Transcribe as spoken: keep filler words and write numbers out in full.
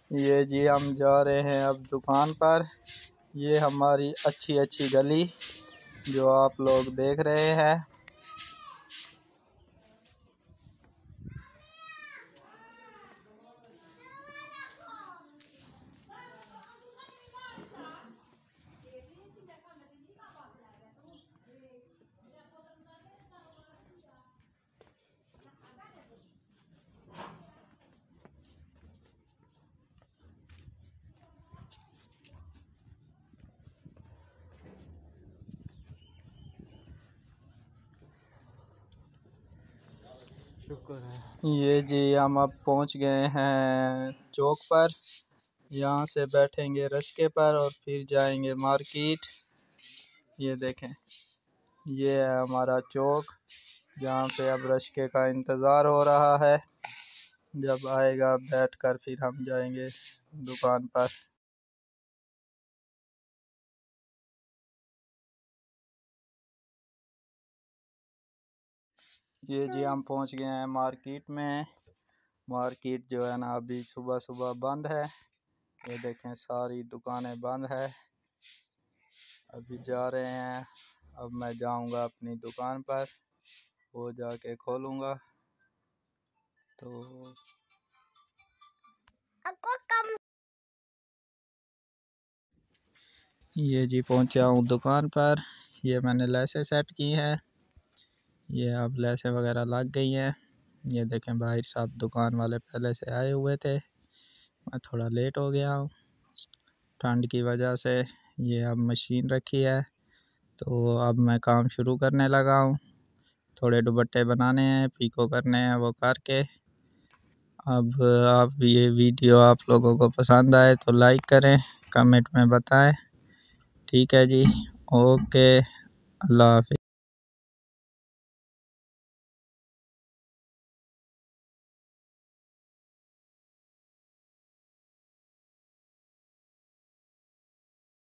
ये जी हम जा रहे हैं अब दुकान पर। ये हमारी अच्छी अच्छी गली जो आप लोग देख रहे हैं। शुक्र है। ये जी हम अब पहुंच गए हैं चौक पर। यहाँ से बैठेंगे रस्के पर और फिर जाएंगे मार्केट। ये देखें, ये है हमारा चौक जहाँ पे अब रस्के का इंतज़ार हो रहा है। जब आएगा बैठकर फिर हम जाएंगे दुकान पर। ये जी हम पहुंच गए हैं मार्केट में। मार्केट जो है ना अभी सुबह सुबह बंद है। ये देखें सारी दुकानें बंद है। अभी जा रहे हैं। अब मैं जाऊंगा अपनी दुकान पर, वो जाके खोलूंगा। तो ये जी पहुंचा हूँ दुकान पर। ये मैंने लेसें सेट की हैं। ये अब लेसें वगैरह लग गई हैं। ये देखें बाहर साहब दुकान वाले पहले से आए हुए थे। मैं थोड़ा लेट हो गया हूँ ठंड की वजह से। ये अब मशीन रखी है तो अब मैं काम शुरू करने लगा हूँ। थोड़े दुपट्टे बनाने हैं, पीको करने हैं, वो करके अब आप ये वीडियो आप लोगों को पसंद आए तो लाइक करें, कमेंट में बताएं। ठीक है जी, ओके, अल्लाह हाफ़िज़।